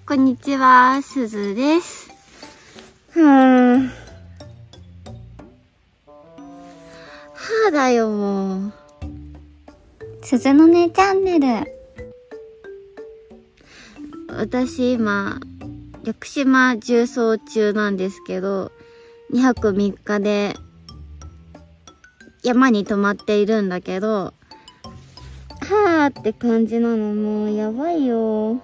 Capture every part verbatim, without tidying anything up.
こんにちは、すずです。はぁ。はぁだよ、もう。 すずのねチャンネル。 私今、屋久島縦走中なんですけど、にはくみっかで山に泊まっているんだけど、はぁって感じなの、もうやばいよ。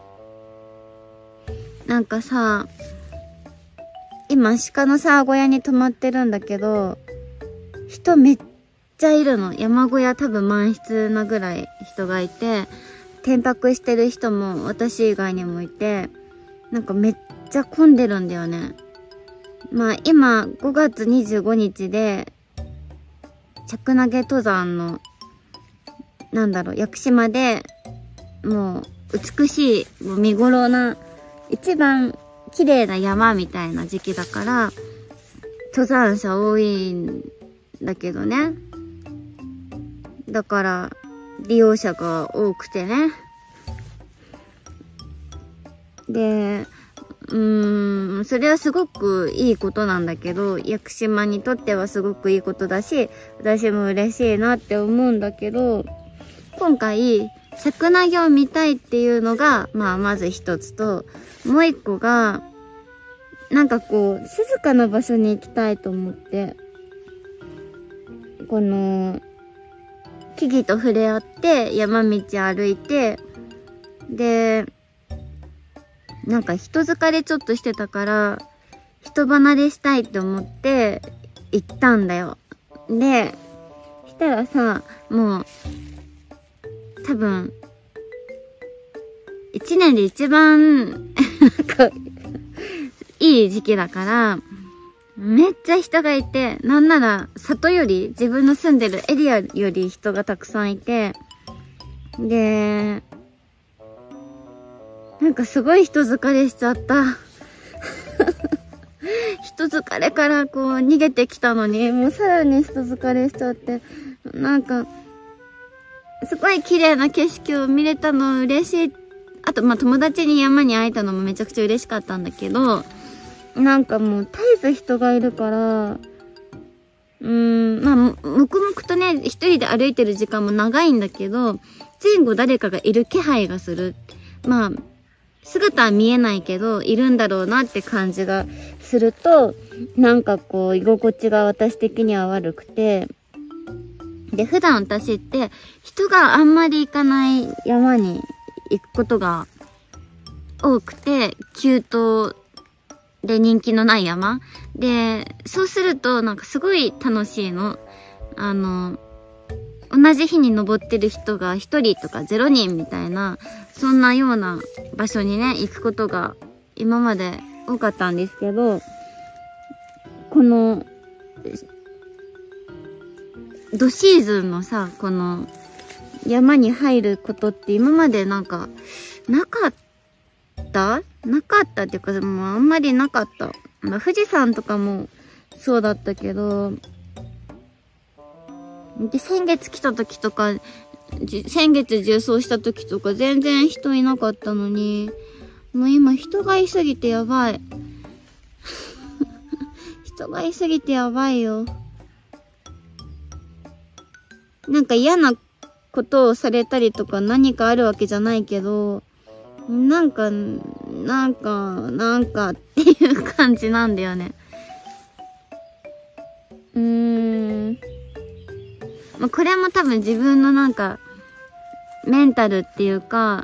なんかさ、今鹿のさ小屋に泊まってるんだけど、人めっちゃいるの。山小屋多分満室なぐらい人がいて、転泊してる人も私以外にもいて、なんかめっちゃ混んでるんだよね。まあ今ごがつにじゅうごにちで着投げ登山のなんだろう屋久島でもう美しいもう見頃な一番綺麗な山みたいな時期だから登山者多いんだけどね。だから利用者が多くてね。で、うーん、それはすごくいいことなんだけど、屋久島にとってはすごくいいことだし、私も嬉しいなって思うんだけど、今回、着投げを見たいっていうのが、まあまず一つと、もう一個が、なんかこう、静かな場所に行きたいと思って、この、木々と触れ合って山道歩いて、で、なんか人疲れちょっとしてたから、人離れしたいって思って行ったんだよ。で、したらさ、もう、多分、一年で一番、なんか、いい時期だから、めっちゃ人がいて、なんなら里より自分の住んでるエリアより人がたくさんいて、で、なんかすごい人疲れしちゃった。人疲れからこう逃げてきたのに、もうさらに人疲れしちゃって、なんか、すごい綺麗な景色を見れたの嬉しい。あと、まあ、友達に山に会えたのもめちゃくちゃ嬉しかったんだけど、なんかもう絶えず人がいるから、うーん、まあ、黙々とね、一人で歩いてる時間も長いんだけど、前後誰かがいる気配がする。まあ、姿は見えないけど、いるんだろうなって感じがすると、なんかこう、居心地が私的には悪くて、で、普段私って人があんまり行かない山に行くことが多くて、急登で人気のない山で、そうするとなんかすごい楽しいの。あの、同じ日に登ってる人が一人とかゼロにんみたいな、そんなような場所にね、行くことが今まで多かったんですけど、この、ドシーズンのさ、この山に入ることって今までなんか、なかったなかったっていうか、もうあんまりなかった。まあ、富士山とかもそうだったけど、で、先月来た時とか、先月縦走した時とか全然人いなかったのに、もう今人がいすぎてやばい。人がいすぎてやばいよ。なんか嫌なことをされたりとか何かあるわけじゃないけど、なんか、なんか、なんかっていう感じなんだよね。うーん。まあ、これも多分自分のなんか、メンタルっていうか、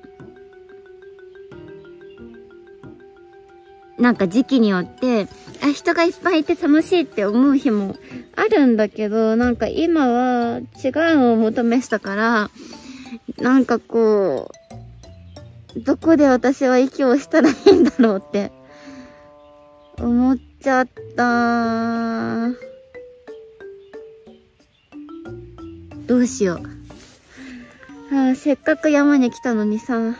なんか時期によって、あ、人がいっぱいいて楽しいって思う日もあるんだけど、なんか今は違うのを求めしたから、なんかこう、どこで私は息をしたらいいんだろうって思っちゃった。どうしよう。はあ、せっかく山に来たのにさ。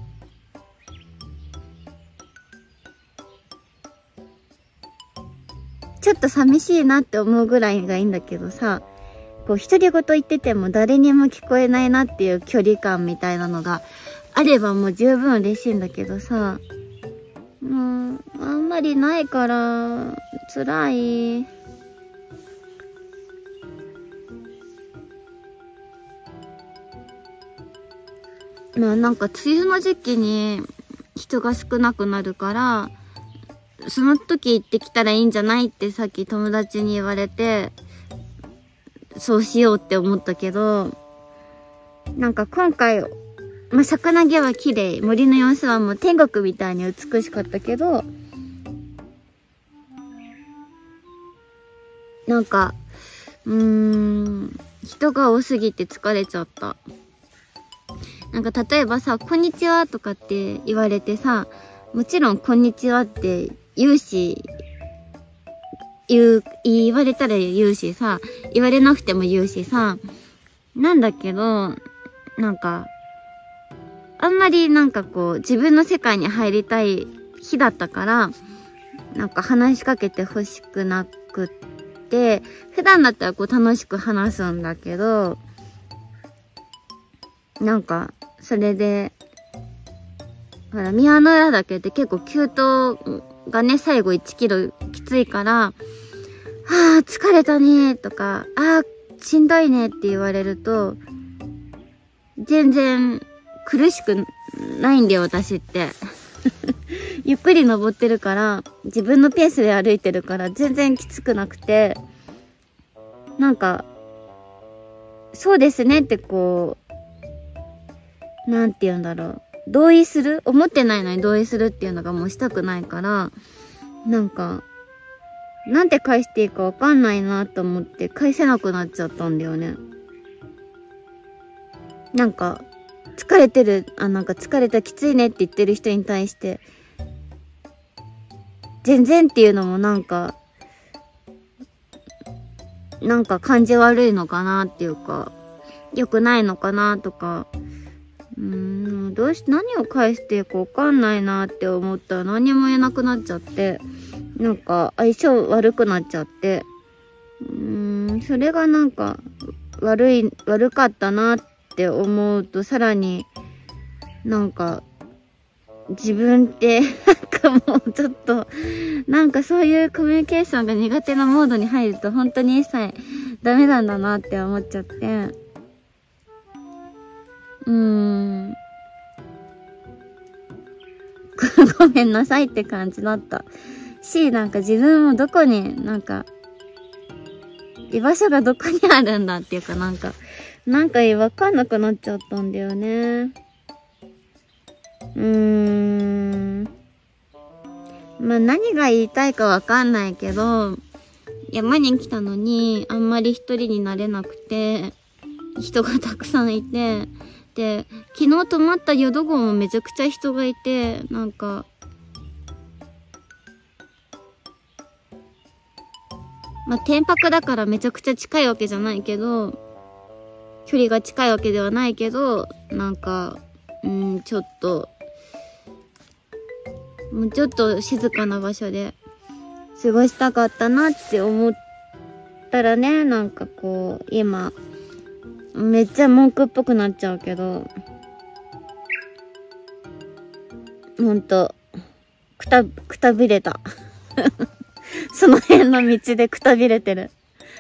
ちょっと寂しいなって思うぐらいがいいんだけどさ、こう独り言言ってても誰にも聞こえないなっていう距離感みたいなのがあればもう十分嬉しいんだけどさ、 もう、あんまりないから、辛い。まあなんか梅雨の時期に人が少なくなるから、その時行ってきたらいいんじゃないってさっき友達に言われて、そうしようって思ったけど、なんか今回、まあ、魚毛は綺麗、森の様子はもう天国みたいに美しかったけど、なんか、うーん、人が多すぎて疲れちゃった。なんか例えばさ、こんにちはとかって言われてさ、もちろんこんにちはって言うし、言う、言われたら言うしさ、言われなくても言うしさ、なんだけど、なんか、あんまりなんかこう、自分の世界に入りたい日だったから、なんか話しかけてほしくなくって、普段だったらこう楽しく話すんだけど、なんか、それで、ほら、宮の浦岳って結構急登がね、最後いちキロきついから、はぁ、疲れたねとか、あー、しんどいねって言われると、全然苦しくないんだよ、私って。ゆっくり登ってるから、自分のペースで歩いてるから、全然きつくなくて、なんか、そうですねってこう、なんて言うんだろう。同意する？思ってないのに同意するっていうのがもうしたくないから、なんか、なんて返していいかわかんないなと思って返せなくなっちゃったんだよね。なんか、疲れてる、あ、なんか疲れたきついねって言ってる人に対して、全然っていうのもなんか、なんか感じ悪いのかなっていうか、良くないのかなとか、うーん、どうし、何を返していいかわかんないなって思ったら何も言えなくなっちゃって、なんか相性悪くなっちゃって、うーん、それがなんか悪い、悪かったなって思うとさらになんか自分ってなんかもうちょっとなんかそういうコミュニケーションが苦手なモードに入ると本当に一切ダメなんだなって思っちゃって、うーん。ごめんなさいって感じだった。し、なんか自分もどこに、なんか、居場所がどこにあるんだっていうかなんか、なんかわかんなくなっちゃったんだよね。うーん。まあ何が言いたいかわかんないけど、山に来たのにあんまり一人になれなくて、人がたくさんいて、で、昨日泊まった淀号もめちゃくちゃ人がいて、なんか、まあ、天白だからめちゃくちゃ近いわけじゃないけど、距離が近いわけではないけど、なんか、うん、ちょっと、もうちょっと静かな場所で過ごしたかったなって思ったらね、なんかこう、今、めっちゃ文句っぽくなっちゃうけど、ほんと、くた、くたびれた。その辺の道でくたびれてる。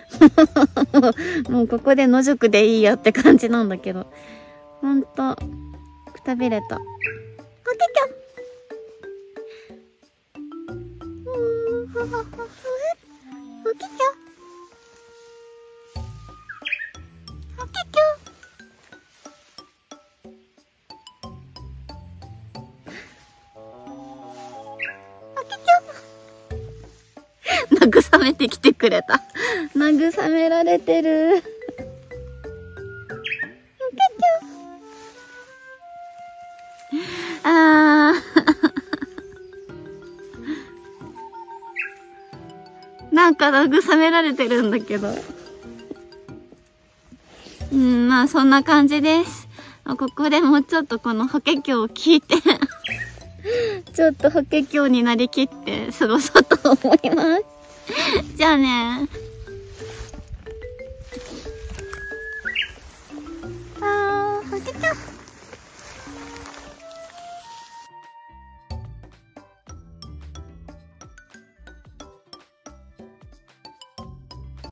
もうここで野宿でいいやって感じなんだけど。ほんと、くたびれた。おけきょ。うーん、ほほほほ。おけきょ。おけきょ。慰めてきてくれた。慰められてる。あー。なんか慰められてるんだけど。うん、まあそんな感じです。ここでもうちょっとこの法華経を聞いて、ちょっと法華経になりきって過ごそうと思います。じゃあね。あー、法華経。